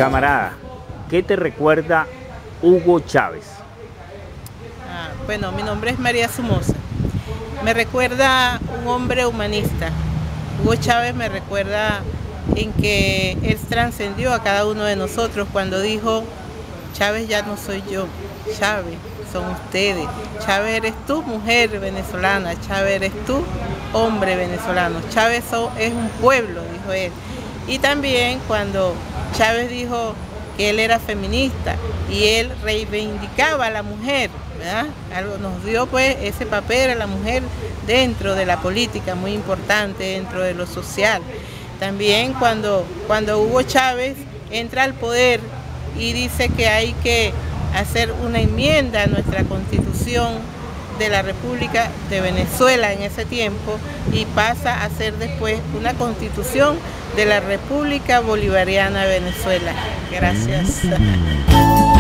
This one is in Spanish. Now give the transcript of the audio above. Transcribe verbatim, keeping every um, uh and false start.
Camarada, ¿qué te recuerda Hugo Chávez? Ah, bueno, mi nombre es María Somoza. Me recuerda un hombre humanista. Hugo Chávez me recuerda en que él trascendió a cada uno de nosotros cuando dijo: Chávez ya no soy yo, Chávez son ustedes. Chávez eres tú, mujer venezolana. Chávez eres tú, hombre venezolano. Chávez es un pueblo, dijo él. Y también cuando Chávez dijo que él era feminista y él reivindicaba a la mujer, ¿verdad? Algo nos dio pues ese papel a la mujer dentro de la política, muy importante dentro de lo social. También cuando, cuando Hugo Chávez entra al poder y dice que hay que hacer una enmienda a nuestra Constitución de la República de Venezuela en ese tiempo y pasa a ser después una Constitución de la República Bolivariana de Venezuela. Gracias.